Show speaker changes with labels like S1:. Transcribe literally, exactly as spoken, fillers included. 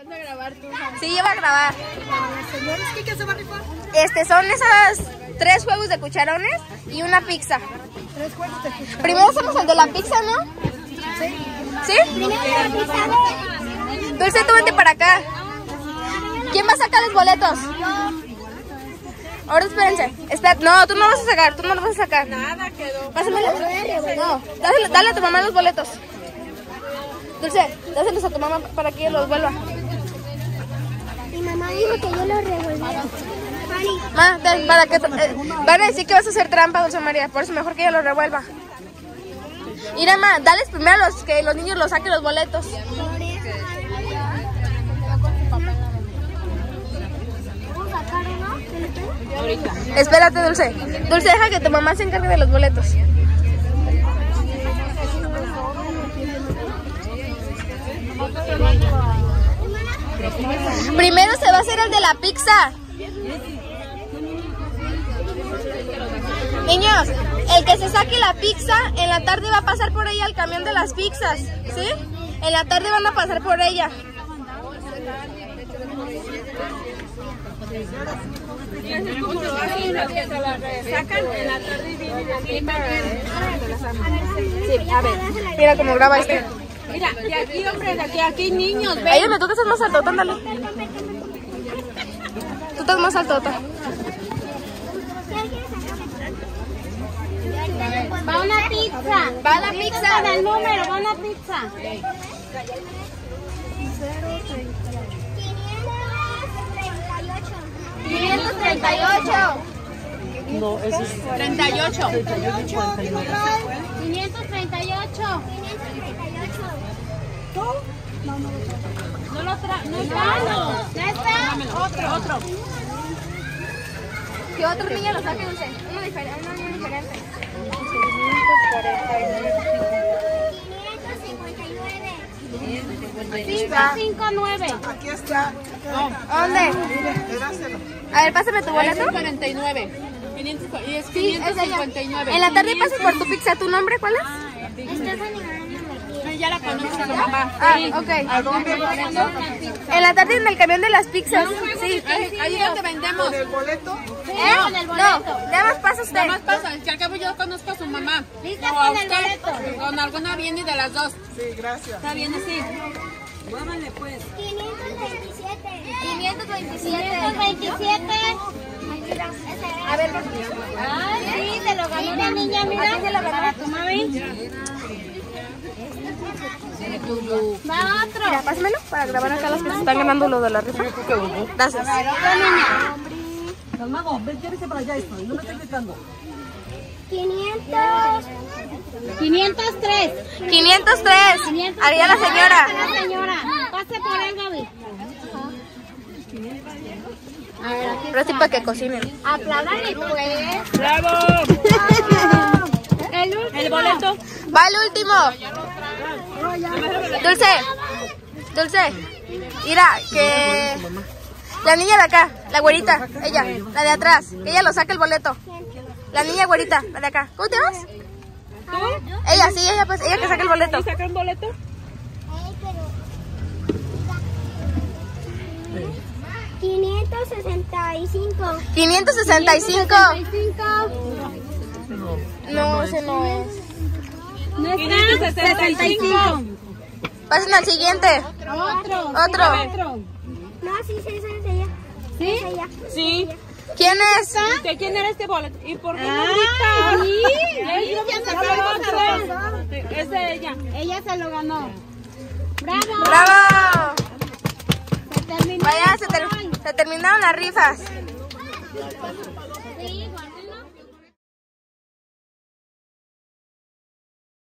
S1: a grabar tú.
S2: Sí, yo voy a grabar.
S1: Señores, ¿qué se va a rifar?
S2: Este, son esas tres juegos de cucharones y una pizza.
S1: Tres juegos de cucharones.
S2: Primero hacemos el de la pizza, ¿no?
S1: Sí.
S2: ¿Sí? Dulce, tú vente para acá. ¿Quién va a sacar los boletos? Ahora espérense. Espera, no, tú no vas a sacar, tú no los vas a sacar.
S1: Nada quedó.
S2: Pásamelo. No, dale, dale a tu mamá los boletos. Dulce, dáselos a tu mamá para que ella los vuelva.
S3: Mi mamá dijo que yo los revolviera.
S2: Ma, ten, para que eh, van a decir que vas a hacer trampa, Dulce María, por eso mejor que ella los revuelva. Mira, ma, dales primero a los que los niños los saquen los boletos. Espérate, Dulce. Dulce, deja que tu mamá se encargue de los boletos. Primero se va a hacer el de la pizza. Niños, el que se saque la pizza, en la tarde va a pasar por ella el camión de las pizzas, ¿sí? En la tarde van a pasar por ella.
S1: Sacan en la tarde y vienen aquí para...
S2: Sí, a ver, mira cómo graba este.
S1: Mira, de aquí, hombre, de aquí, aquí, niños, ven.
S2: Ayúdame, tú que estás más alto, ándale. Tú estás más alto, tá.
S3: Va una pizza.
S2: Va la pizza.
S3: Del número, va una pizza.
S2: quinientos treinta y ocho.
S1: No, eso es... treinta y ocho.
S3: quinientos treinta y ocho.
S1: No lo tra... No
S3: está. ¿Ya está?
S1: Otro, otro.
S2: Que otro niño lo saque, Dulce. Uno diferente. Uno diferente.
S3: quinientos cincuenta y nueve.
S1: Aquí está.
S2: ¿Dónde? A ver, pásame tu boleto.
S1: cuarenta y nueve. quinientos, y es
S2: Sí,
S1: quinientos
S2: es ella.
S1: cincuenta y nueve.
S2: En la tarde pasas por tu pizza. ¿Tu nombre cuál es?
S1: Ya la conozco, mamá.
S2: Ah, ok.
S1: ¿A dónde vamos?
S2: En la tarde en el camión de las pizzas. Sí.
S1: Ahí, ahí es donde vendemos.
S2: ¿Eh? No, nada más pasa usted.
S1: Nada más pasa, es que al cabo yo conozco a su mamá.
S3: Lista
S1: O a
S3: con el
S1: usted.
S3: boleto.
S1: Con alguna viene de las dos.
S4: Sí, gracias.
S1: Está bien así. Vámonos pues.
S3: quinientos veintisiete.
S2: quinientos veintisiete.
S3: quinientos veintisiete.
S2: A ver,
S3: Ay, sí, te lo ganó una niña, mira.
S2: ¿A quién se lo ganó?
S3: Para tu mami. Va otro.
S2: mira, pásamelo para grabar acá las que se están ganando lo de la rifa. Gracias.
S4: Calmado, ven, llévese para allá esto, no me estés gritando.
S3: quinientos. quinientos tres.
S2: quinientos tres. Haría la señora.
S3: La señora. Pase por él, Gaby. A ver, aquí
S2: Pero sí para que cocinen.
S3: apláudale pues.
S1: ¡Bravo!
S3: El último.
S1: El boleto.
S2: Va el último. Dulce. Dulce. Mira, que... La niña de acá, la güerita, ella, la de atrás, que ella lo saque el boleto. La niña güerita, la de acá. ¿Cómo te llamas?
S1: ¿Tú?
S2: Ella, sí, ella pues, ella que saque el boleto.
S1: ¿Y saca un boleto?
S3: quinientos sesenta y cinco.
S2: quinientos sesenta y cinco.
S3: No.
S2: No, ese no es.
S3: No
S1: quinientos sesenta y cinco.
S2: Pasen al siguiente.
S3: Otro.
S2: Otro.
S3: No, sí, sí, esa es ella. ¿Sí? Es ella.
S1: Sí.
S2: ¿Quién es?
S1: ¿De quién era este boleto? ¿Y por qué no
S3: Ah,
S1: gritas?
S3: sí.
S1: Ella
S3: Ya
S1: me
S3: me
S1: sacó
S3: acabo de
S1: otro. Es de ella.
S3: Ella se lo ganó. ¡Bravo!
S2: ¡Bravo!
S3: Se terminó.
S2: Vaya, se, ter- se terminaron las rifas.
S3: Sí, bueno.